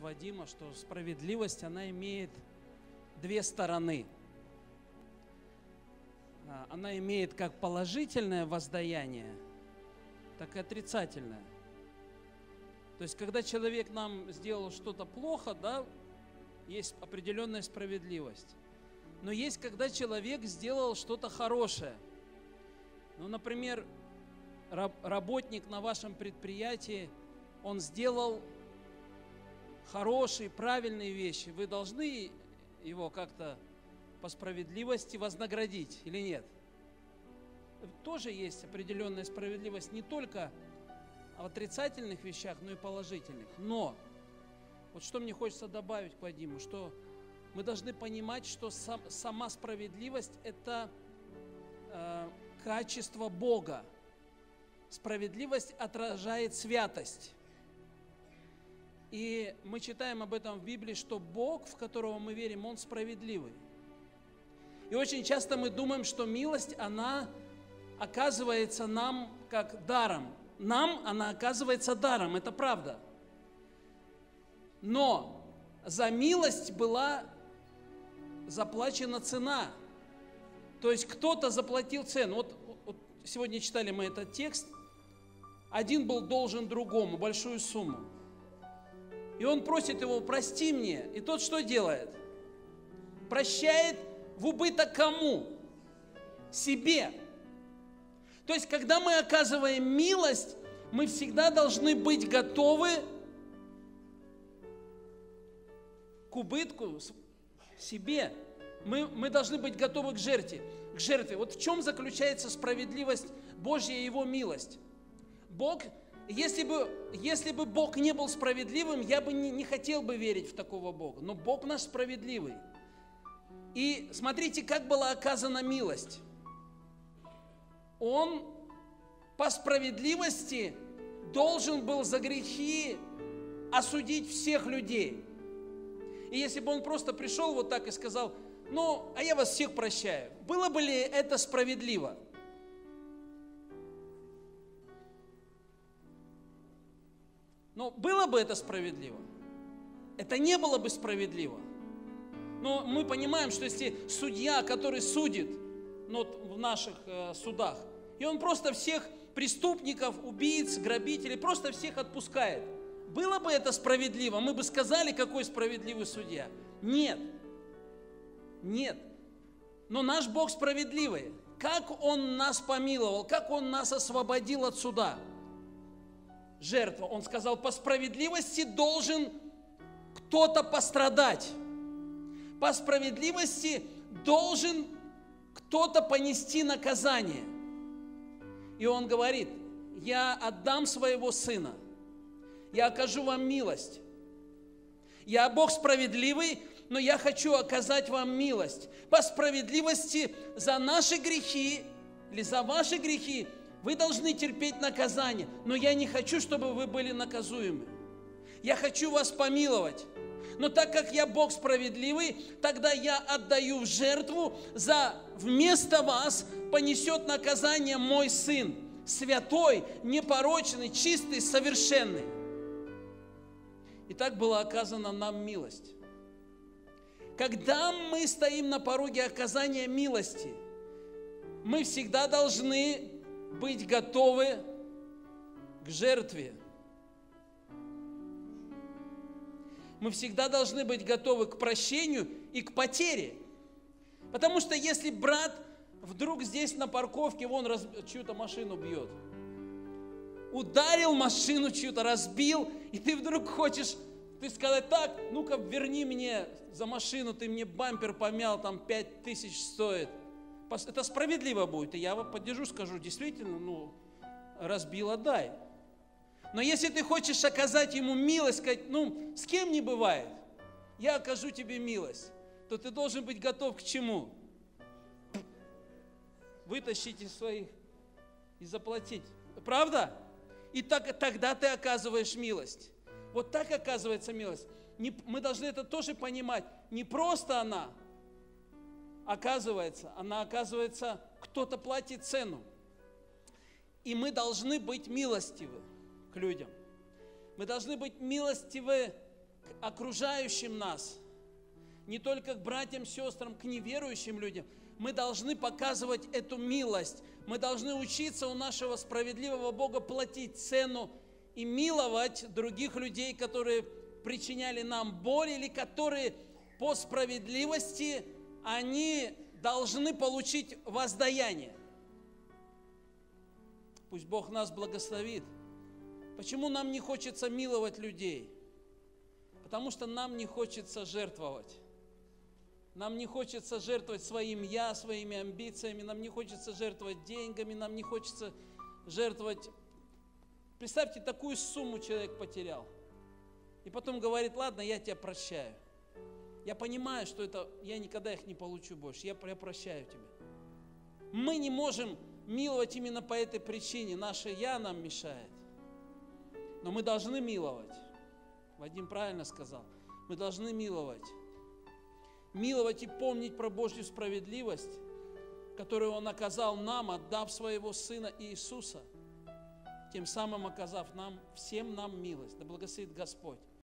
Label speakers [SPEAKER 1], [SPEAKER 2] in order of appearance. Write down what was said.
[SPEAKER 1] Вадима, что справедливость, она имеет две стороны. Она имеет как положительное воздаяние, так и отрицательное. То есть, когда человек нам сделал что-то плохо, да, есть определенная справедливость. Но есть, когда человек сделал что-то хорошее. Ну, например, работник на вашем предприятии, он сделал хорошие, правильные вещи. Вы должны его как-то по справедливости вознаградить или нет? Тоже есть определенная справедливость не только в отрицательных вещах, но и положительных. Но вот что мне хочется добавить к Вадиму, что мы должны понимать, что сама справедливость – это качество Бога. Справедливость отражает святость. И мы читаем об этом в Библии, что Бог, в которого мы верим, Он справедливый. И очень часто мы думаем, что милость, она оказывается нам как даром. Нам она оказывается даром, это правда. Но за милость была заплачена цена. То есть кто-то заплатил цену. Вот сегодня читали мы этот текст. Один был должен другому большую сумму. И он просит его: прости мне. И тот что делает? Прощает в убыток кому? Себе. То есть, когда мы оказываем милость, мы всегда должны быть готовы к убытку себе. Мы должны быть готовы к жертве. Вот в чем заключается справедливость Божья и Его милость? Бог, если бы Бог не был справедливым, я бы не хотел бы верить в такого Бога. Но Бог наш справедливый. И смотрите, как была оказана милость. Он по справедливости должен был за грехи осудить всех людей. И если бы он просто пришел вот так и сказал: ну, а я вас всех прощаю, было бы ли это справедливо? Но было бы это справедливо? Это не было бы справедливо. Но мы понимаем, что если судья, который судит в наших судах, и он просто всех преступников, убийц, грабителей, просто всех отпускает, было бы это справедливо? Мы бы сказали, какой справедливый судья. Нет. Нет. Но наш Бог справедливый. Как Он нас помиловал, как Он нас освободил от суда? Жертва. Он сказал, по справедливости должен кто-то пострадать. По справедливости должен кто-то понести наказание. И Он говорит: я отдам своего сына, я окажу вам милость. Я Бог справедливый, но я хочу оказать вам милость. По справедливости за наши грехи или за ваши грехи вы должны терпеть наказание, но я не хочу, чтобы вы были наказуемы. Я хочу вас помиловать. Но так как я Бог справедливый, тогда я отдаю в жертву, вместо вас понесет наказание мой Сын, святой, непорочный, чистый, совершенный. И так была оказана нам милость. Когда мы стоим на пороге оказания милости, мы всегда должны быть готовы к жертве. Мы всегда должны быть готовы к прощению и к потере. Потому что если брат вдруг здесь на парковке, чью-то машину бьет, ударил машину чью-то, разбил, и ты вдруг хочешь сказать: так, ну-ка верни мне за машину, ты мне бампер помял, там 5000 стоит. Это справедливо будет, и я его поддержу, скажу: действительно, разбил, отдай. Но если ты хочешь оказать ему милость, сказать: с кем не бывает, я окажу тебе милость, то ты должен быть готов к чему? Вытащить из своих и заплатить. Правда? И тогда ты оказываешь милость. Вот так оказывается милость. Мы должны это тоже понимать. Не просто она оказывается, кто-то платит цену. И мы должны быть милостивы к людям. Мы должны быть милостивы к окружающим нас, не только к братьям, сестрам, к неверующим людям. Мы должны показывать эту милость. Мы должны учиться у нашего справедливого Бога платить цену и миловать других людей, которые причиняли нам боль или которые по справедливости, они должны получить воздаяние. Пусть Бог нас благословит. Почему нам не хочется миловать людей? Потому что нам не хочется жертвовать. Нам не хочется жертвовать своим «я», своими амбициями, нам не хочется жертвовать деньгами, нам не хочется жертвовать. Представьте, такую сумму человек потерял. И потом говорит: ладно, я тебя прощаю. Я понимаю, что это, я никогда их не получу больше, я прощаю тебя. Мы не можем миловать именно по этой причине, наше «я» нам мешает. Но мы должны миловать. Вадим правильно сказал, мы должны миловать. Миловать и помнить про Божью справедливость, которую Он оказал нам, отдав Своего Сына Иисуса, тем самым оказав нам, всем нам милость. Да благословит Господь.